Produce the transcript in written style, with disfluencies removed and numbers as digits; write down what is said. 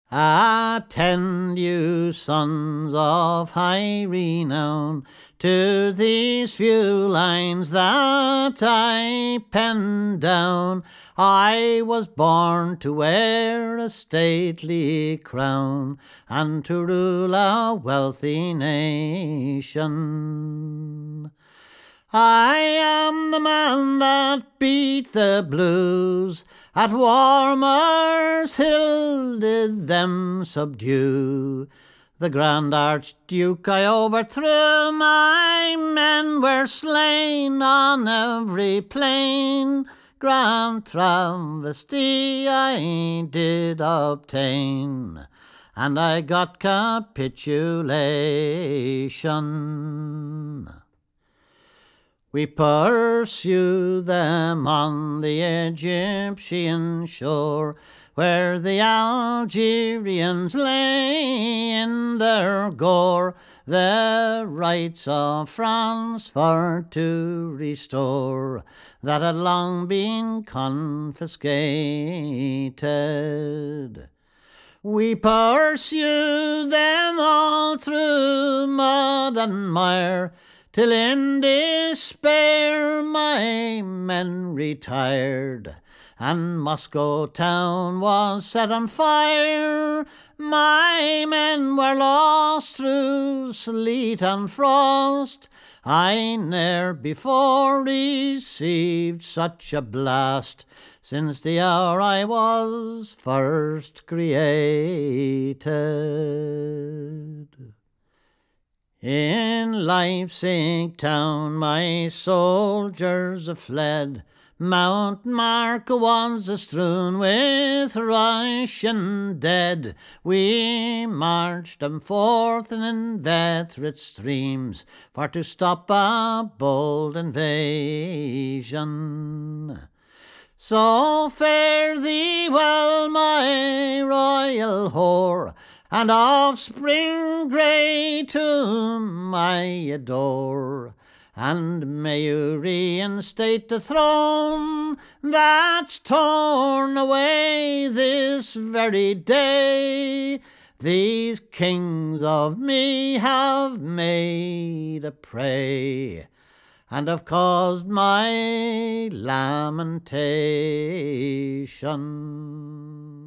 Attend, you sons of high renown, to these few lines that I pen down. I was born to wear a stately crown, and to rule a wealthy nation. I am the man that beat the blues, at Warmer's Hill did them subdue. The Grand Archduke I overthrew, my men were slain on every plain. Grand travesty I did obtain, and I got capitulation. We pursue them on the Egyptian shore, where the Algerians lay in their gore, the rights of France for to restore, that had long been confiscated. We pursue them all through mud and mire, till in despair my men retired, and Moscow town was set on fire. My men were lost through sleet and frost. I ne'er before received such a blast, since the hour I was first created. In Leipzig town my soldiers have fled, Mount Marco was strewn with Russian dead. We marched them forth in inveterate streams, for to stop a bold invasion. So fare thee well, my royal whore, and offspring great whom I adore, and may you reinstate the throne that's torn away this very day. These kings of me have made a prey, and have caused my lamentation.